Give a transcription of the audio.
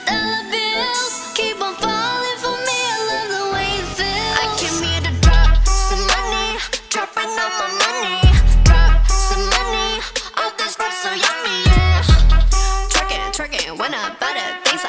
Dollar bills keep on falling for me. I love the way it feels. I came here to drop some money, dropping all my money. Drop some money, all this stuff so yummy, yeah. Twerking when I butter things.